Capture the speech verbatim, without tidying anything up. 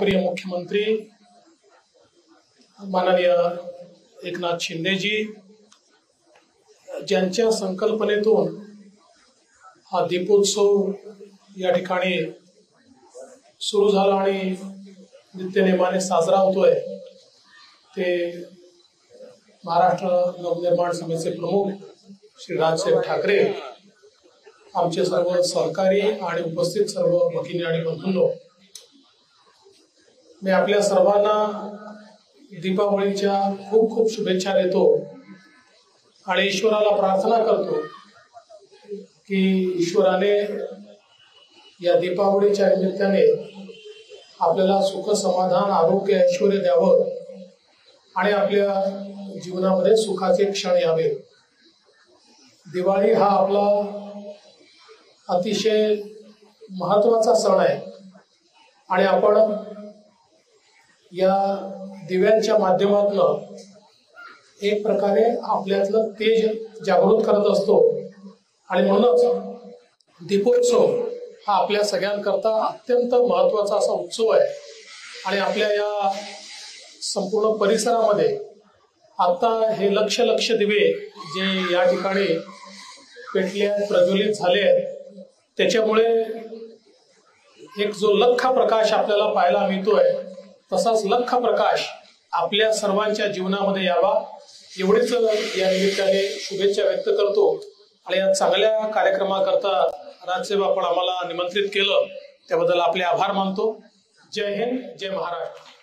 माननीय मुख्यमंत्री माननीय एकनाथ शिंदे जी ज्यांच्या संकल्पनेतून हा दीपोत्सव या ठिकाणी सुरू झाला आणि नित्यनेमाने साजरा होतोय ते महाराष्ट्र नवनिर्माण समितीचे प्रमुख श्री राजसाहेब ठाकरे, आमचे सर्व सहकारी आणि उपस्थित सर्व भगिनी आणि बंधूंनो, मी आपल्या सर्वांना दीपावलीच्या खूप खूप शुभेच्छा देतो आणि ईश्वराला प्रार्थना करतो की ईश्वराने या दीपावलीच्या निमित्ताने आपल्याला सुख समाधान आरोग्य ऐश्वर्य द्यावं आणि आपल्या जीवनामध्ये सुखाचे क्षण यावे। दिवाळी हा आपला अतिशय महत्त्वाचा सण आहे आणि आपण या दिव्यांच्या माध्यमातून एक प्रकारे आपल्यातलं तेज जागृत करत असतो आणि म्हणूनच दीपोत्सव हा आपल्या सगळ्यांकरता अत्यंत महत्त्वाचा असा उत्सव आहे आणि आपल्या या संपूर्ण परिसरामध्ये आता हे लक्ष लक्ष दिवे जे या ठिकाणी पेटले प्रज्वलित झाले आहेत त्याच्यामुळे एक जो लख प्रकाश आपल्याला पाहायला मिळतोय तसाच लख प्रकाश आपल्या सर्वांच्या जीवनामध्ये यावा एवढेच या निमित्ताने शुभेच्छा व्यक्त करतो आणि या चांगल्या कार्यक्रमाकरता राजसाहेब आपण आम्हाला निमंत्रित केलं त्याबद्दल आपले आभार मानतो। जय हिंद, जय महाराष्ट्र।